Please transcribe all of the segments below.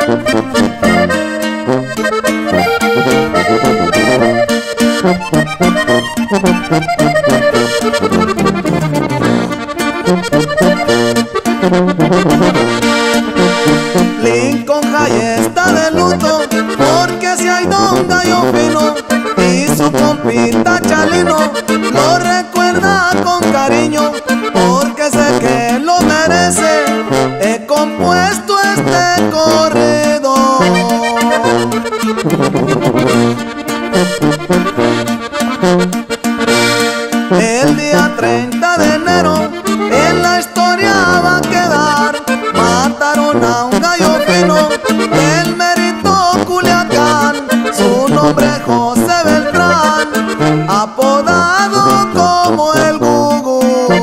Lincoln High está de luto porque si hay don Gallo Fino y su compita Chalino lo recuerda con cariño, porque sé que lo merece. He compuesto este corrido. El día 30 de enero en la historia va a quedar. Mataron a un gallo fino del Mérito, Culiacán. Su nombre es José Beltrán, apodado como el Gugu.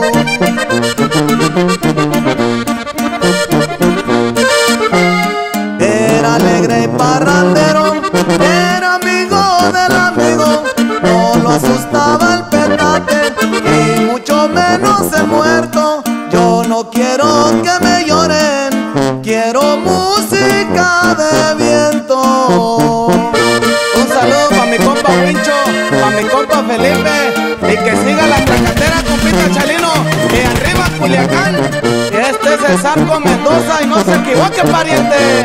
Era alegre y parrandero, era amigo del amigo. No lo asustaba el petate y mucho menos el muerto. Yo no quiero que me lloren, quiero música de viento. Un saludo pa' mi compa Wincho, pa' mi compa Felipe, y que siga la tracatera, compita Chalino, y arriba Culiacán. Este es el Zarco Mendoza y no se equivoque, pariente.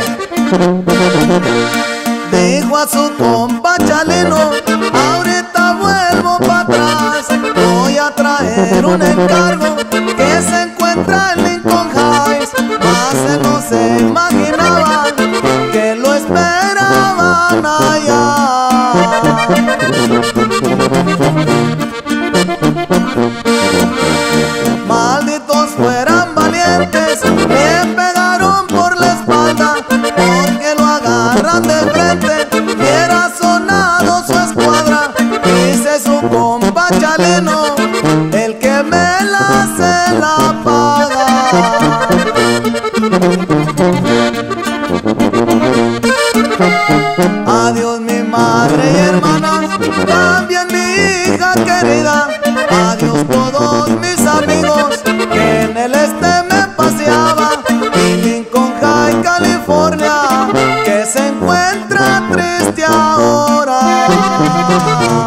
Dijo a su compa Chalino: ahorita vuelvo para atrás, voy a traer un encargo que se encuentra en Lincoln Heights. Mas no se imaginaban que lo esperaban allá. Malditos fueran valientes, le pegaron por la espalda, porque lo agarran de frente y era sonado su escuadra. Dice su compa Chalino: el que me la se la paga. Adiós mi madre y hermanas, también mi hija querida. Adiós todos mis amigos que en el este me paseaba. Y Lincoln High, California, que se encuentra triste ahora.